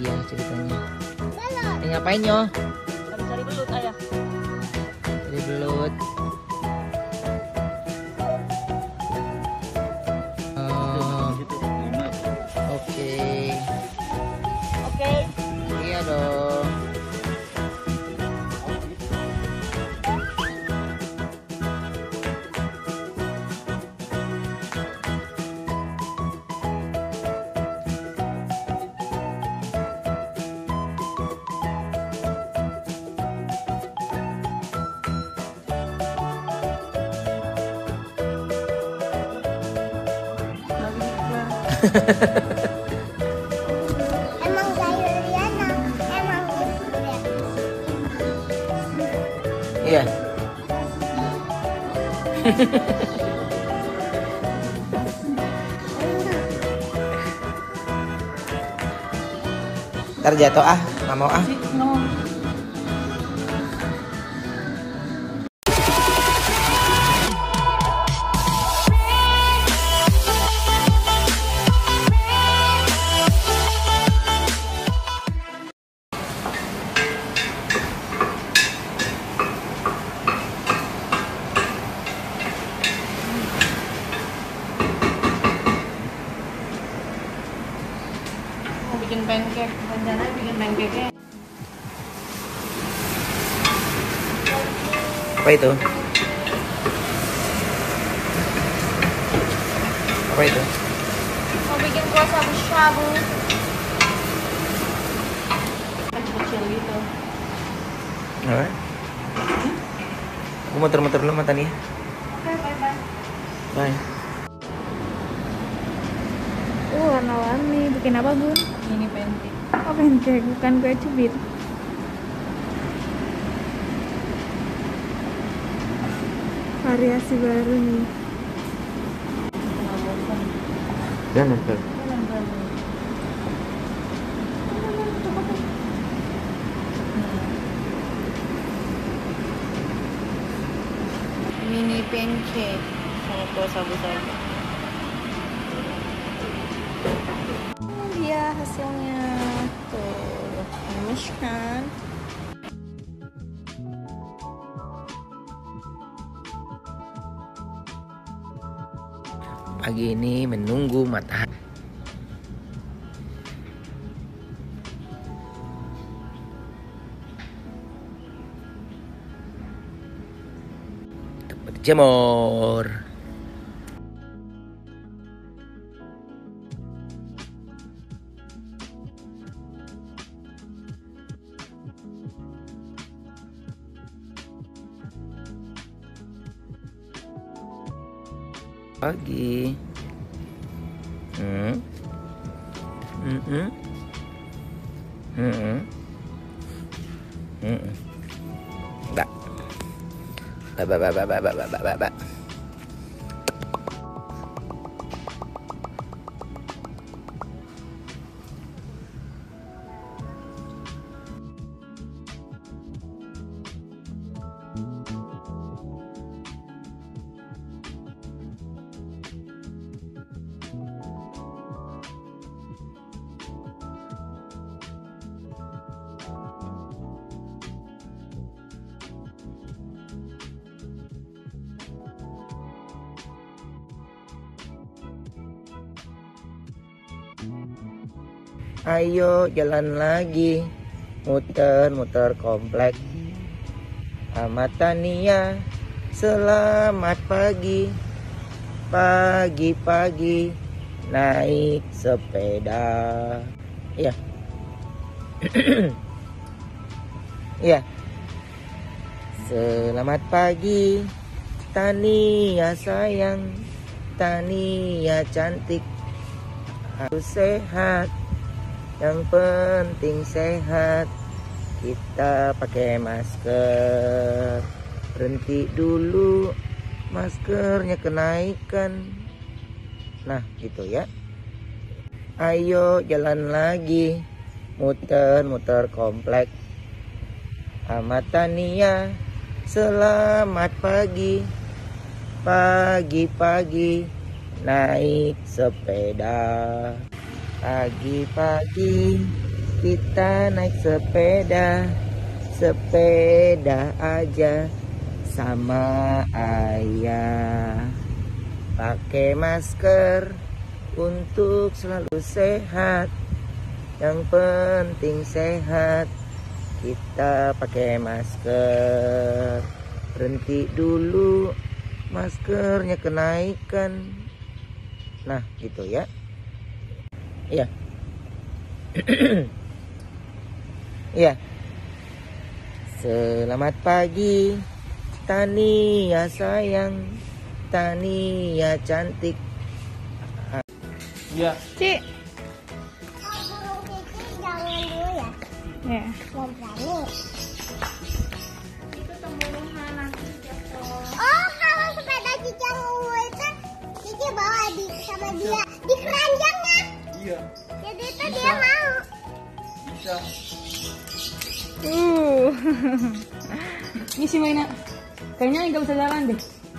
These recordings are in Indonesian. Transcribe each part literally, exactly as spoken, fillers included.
dia ceritanya. Eh, ngapain Nyo? Cari belut ayah. Cari belut. Oh, oke. Oke. Iya dong. Emang sayur Riana, emang gitu ya. Iya. Ntar jatuh ah, nggak mau ah. Nggak mau. Mau bikin pancake, rencana bikin pancake-nya. Apa itu? Apa itu? Mau bikin kuah shabu-shabu. Kecil gitu. Apa? Aku muter-muter dulu mata nih. Oke, bye-bye. Bye. Uh, warna-warni. Bikin apa, Bun? Ini pancake. Oh, pancake, bukan kue cubit. Variasi baru nih. Nggak bosan. Dan nempel. Mini pancake sama kuah sabu-sabu. Ini dia hasilnya. Tuh, gemes kan? Pagi ini menunggu matahari. Untuk berjemur. Pagi. Hmm. Hmm. Hmm. Hmm. Hmm. Enggak. Ba ba ba ba ba ba ba ba ba. Ayo jalan lagi, muter-muter komplek. Ahmad Tania, selamat pagi. Pagi-pagi naik sepeda. Iya. Iya. Selamat pagi, Tania sayang. Tania cantik. Harus sehat. Yang penting sehat. Kita pakai masker. Berhenti dulu, maskernya kenaikan. Nah gitu ya. Ayo jalan lagi, muter-muter komplek. Ahmad Tania, selamat pagi. Pagi-pagi naik sepeda. Pagi-pagi kita naik sepeda, sepeda aja sama ayah. Pakai masker untuk selalu sehat, yang penting sehat. Kita pakai masker. Berhenti dulu, maskernya kenaikan. Nah gitu ya. Iya. Iya. Selamat pagi Tania sayang, Tania cantik. Iya. Ci. Kalau burung kiki jangan dulu ya. Ya. Nggak berani. Itu temburungnya nanti jatuh. Oh, kalau sepeda Cici yang ungu itu Cici bawa di sama dia di keranjangnya. Iya. Jadi itu dia mau. Bisa. Uh. Ini sih mainnya. Kayaknya nggak bisa jalan deh.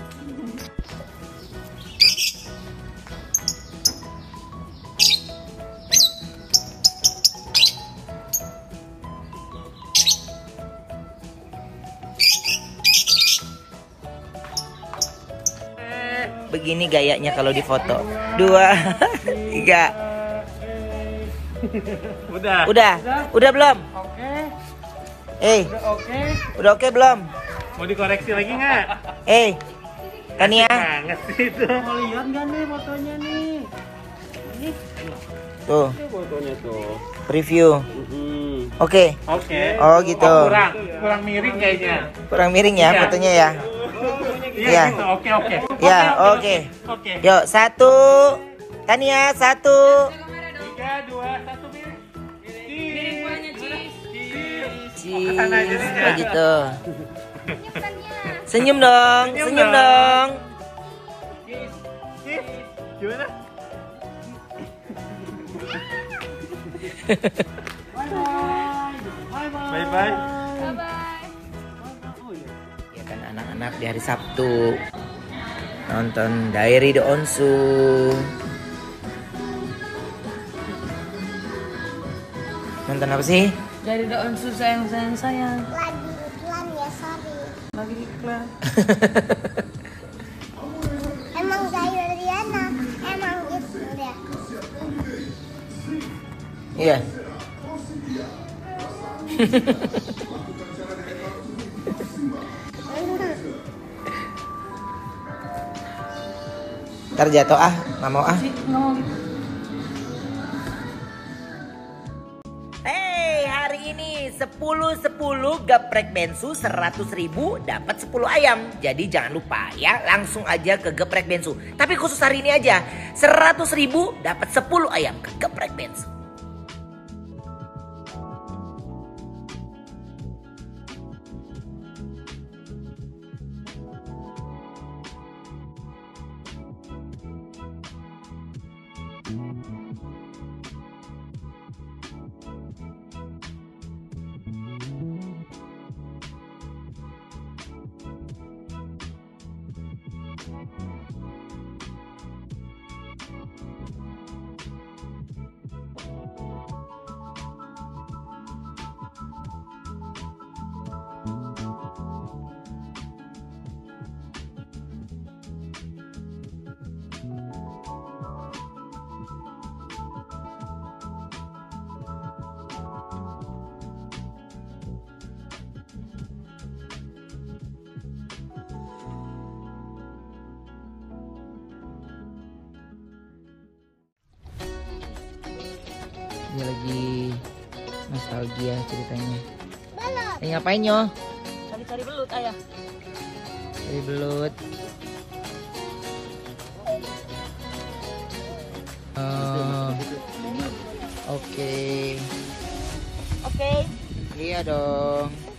Begini gayanya kalau di foto. Dua, tiga. Udah. Udah, udah belum? Oke. Eh, Oke. udah oke belum? Mau dikoreksi lagi nggak? Eh, Tania. Banget sih itu. Mau lihat nggak nih fotonya nih? Ini Tuh, fotonya tuh. preview. Oke. Oke. Oh gitu. Oh, kurang, kurang miring kayaknya. Kurang miring ya Iya. fotonya ya. Iya. Iya. Gitu. Oke oke. Ya, oke. Oke. Yuk, satu. Tania, satu. Tiga, dua, satu miring. Miring banyak cheese. Cheese. Kesana jadinya. Oh gitu. Senyum dong, Senyum senyum dong. dong. Cheese. Gimana? Bye bye. Bye bye. Ya kan anak-anak di hari Sabtu nonton Diary The Onsu. Nonton apa sih? Dari daun susah yang sayang sayang. Lagi iklan ya, sorry. Lagi iklan. Emang Zayu Riana, emang gitu ya. Iya. Ntar jatuh ah, nggak mau ah. Nggak mau gitu. Hey, hari ini sepuluh sepuluh geprek bensu seratus ribu dapat sepuluh ayam. Jadi jangan lupa ya, langsung aja ke geprek bensu. Tapi khusus hari ini aja, seratus ribu dapat sepuluh ayam ke geprek bensu. Dia lagi nostalgia ceritanya. Belum. Eh, ngapain nyo? Cari-cari belut ayah. Cari belut. Oh, oke. Oke. Iya dong.